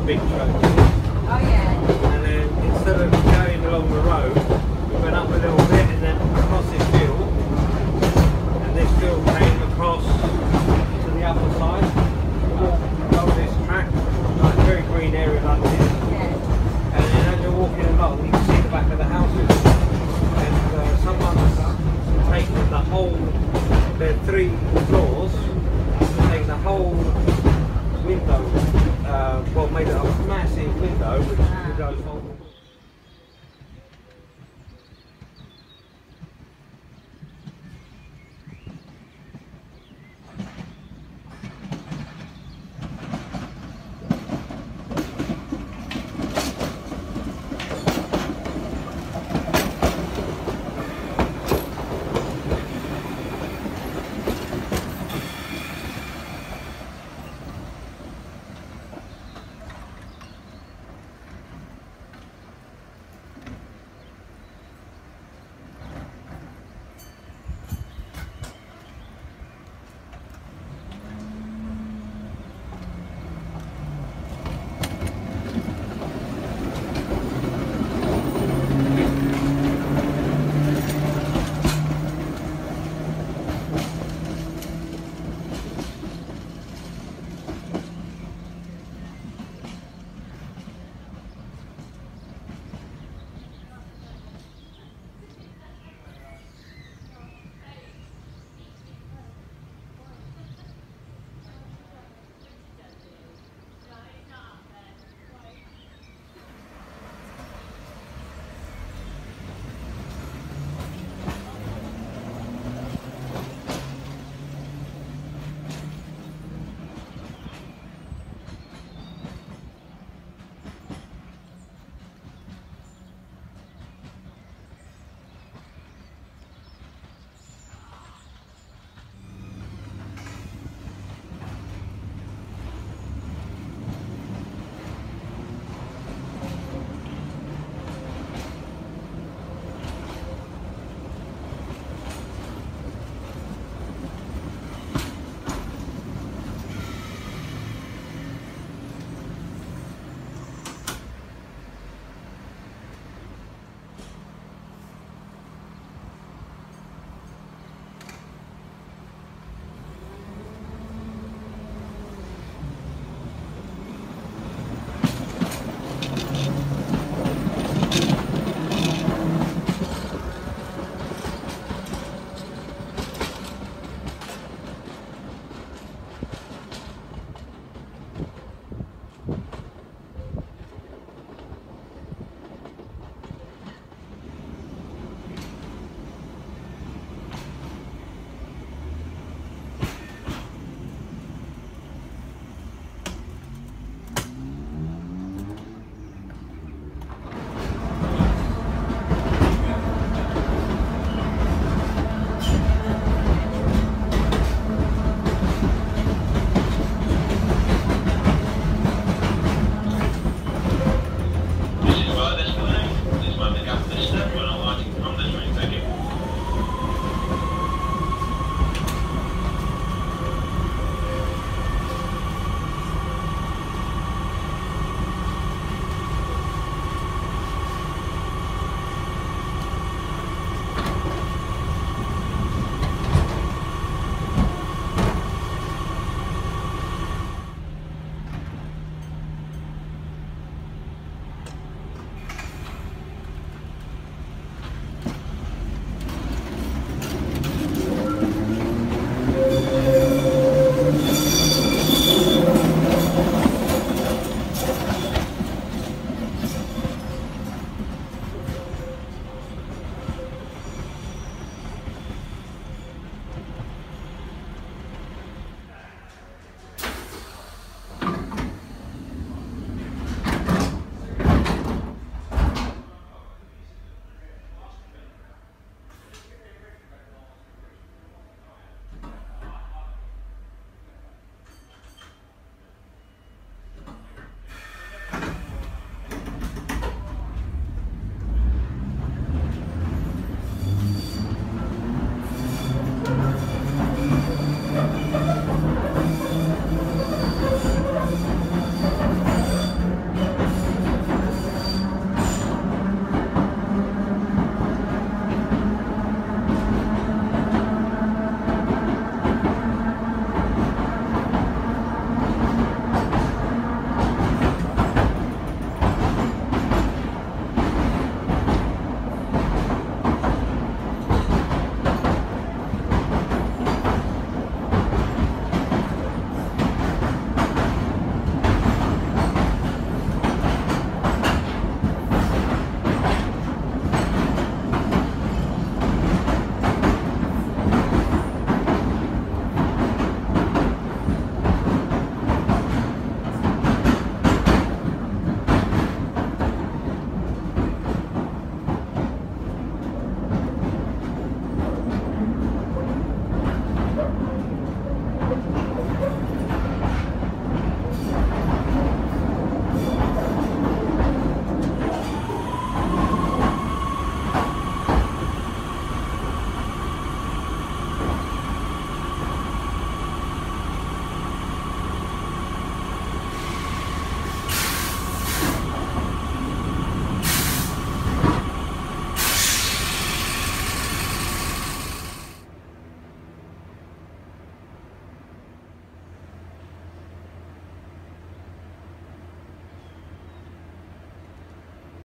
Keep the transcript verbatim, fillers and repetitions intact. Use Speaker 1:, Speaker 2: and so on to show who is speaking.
Speaker 1: big truck.
Speaker 2: Oh yeah.
Speaker 1: And then instead of going along the road, we went up a little bit and then across this field. And this field came across to the other side. Walked over this track, like a very green area like this.
Speaker 2: Yeah.
Speaker 1: And then as you're walking along, you can see the back of the houses. And uh, someone's taken the whole, there are three floors, taken the whole window, uh, well, made a massive window which goes